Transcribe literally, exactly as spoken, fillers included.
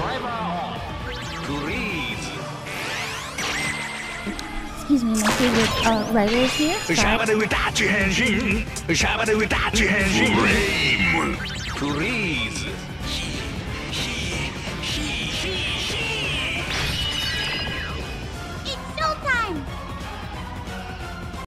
Driver on. Freeze. Excuse me, my favorite uh, writer is here. Shabba-doo-dachi Henshin. Shabba-doo-dachi Henshin. Freeze.